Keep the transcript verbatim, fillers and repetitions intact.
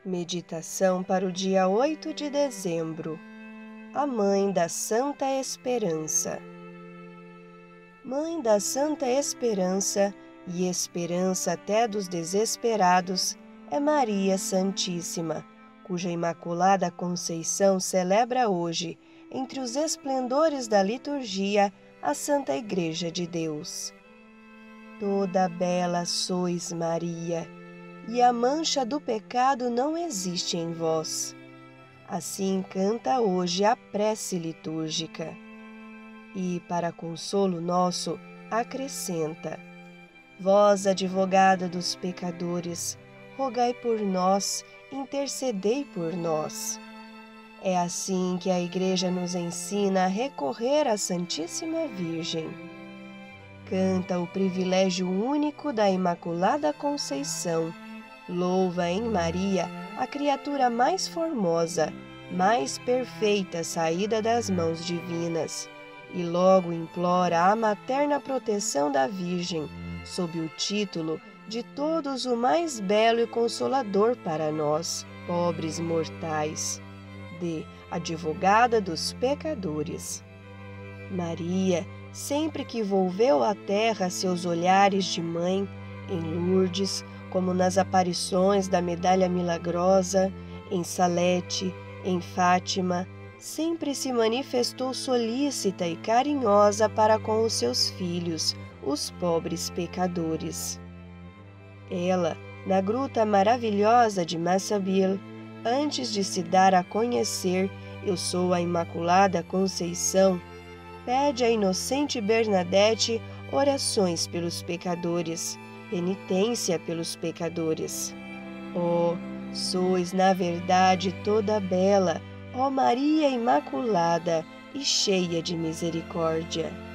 Meditação para o dia oito de dezembro. A Mãe da Santa Esperança. Mãe da Santa Esperança e esperança até dos desesperados, é Maria Santíssima, cuja Imaculada Conceição celebra hoje, entre os esplendores da liturgia, a Santa Igreja de Deus. Toda bela sois, Maria, e a mancha do pecado não existe em vós. Assim canta hoje a prece litúrgica. E, para consolo nosso, acrescenta: Vós, advogada dos pecadores, rogai por nós, intercedei por nós. É assim que a Igreja nos ensina a recorrer à Santíssima Virgem. Canta o privilégio único da Imaculada Conceição. Louva em Maria a criatura mais formosa, mais perfeita saída das mãos divinas, e logo implora a materna proteção da Virgem, sob o título de todos o mais belo e consolador para nós, pobres mortais, de advogada dos pecadores. Maria, sempre que volveu à terra seus olhares de mãe, em Lourdes, como nas aparições da Medalha Milagrosa, em Salete, em Fátima, sempre se manifestou solícita e carinhosa para com os seus filhos, os pobres pecadores. Ela, na gruta maravilhosa de Massabielle, antes de se dar a conhecer, eu sou a Imaculada Conceição, pede à inocente Bernadette orações pelos pecadores, penitência pelos pecadores. Oh, sois na verdade toda bela, ó Maria Imaculada e cheia de misericórdia.